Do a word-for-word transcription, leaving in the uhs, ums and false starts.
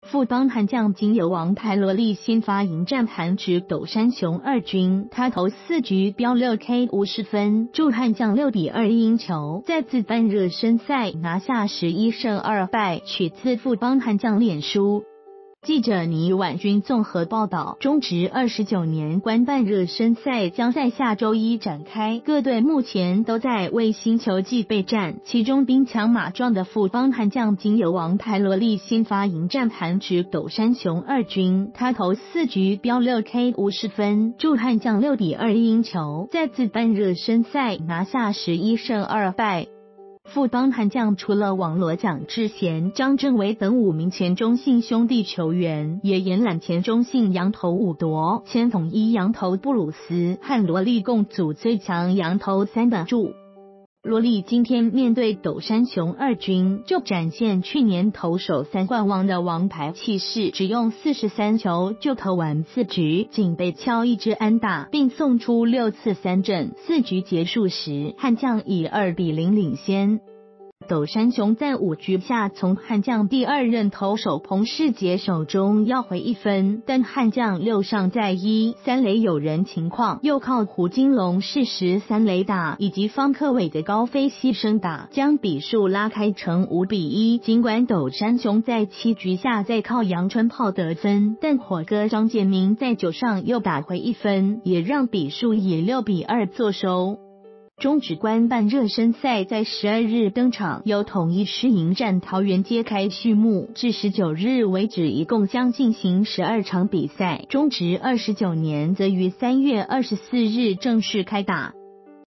富邦悍将仅有王牌萝莉先发迎战韩职斗山熊二军，他投四局飙 六 K 五十分，助悍将六比二赢球，再次半热身赛拿下十一胜二败，取自富邦悍将脸书。记者倪婉君综合报道，中职二十九年官办热身赛将在下周一展开，各队目前都在为新球季备战，其中兵强马壮的富邦悍将仅有王牌萝莉先发迎战韩职斗山熊二军，他投四局飙 六 K 五十分，助悍将六比二赢球，再次办热身赛拿下十一胜二败。富邦悍将除了网罗蒋志贤、张正维等五名前中信兄弟球员，也延揽前中信洋投五夺、前统一洋投布鲁斯和罗莉共组最强洋投三本柱。罗莉今天面对斗山熊二军，就展现去年投手三冠王的王牌气势，只用四十三球就投完四局，仅被敲一支安打，并送出六次三振。四局结束时，悍将以二比零领先。斗山熊在五局下从悍将第二任投手彭世杰手中要回一分，但悍将六上在一三垒有人情况，又靠胡金龙适时三垒打以及方克伟的高飞牺牲打，将比数拉开成五比一。尽管斗山熊在七局下再靠杨春炮得分，但火哥张建明在九上又打回一分，也让比数以六比二作收。中职官办热身赛在十二日登场，由统一狮迎战桃园揭开序幕，至十九日为止一共将进行十二场比赛。中职二十九年则于三月二十四日正式开打。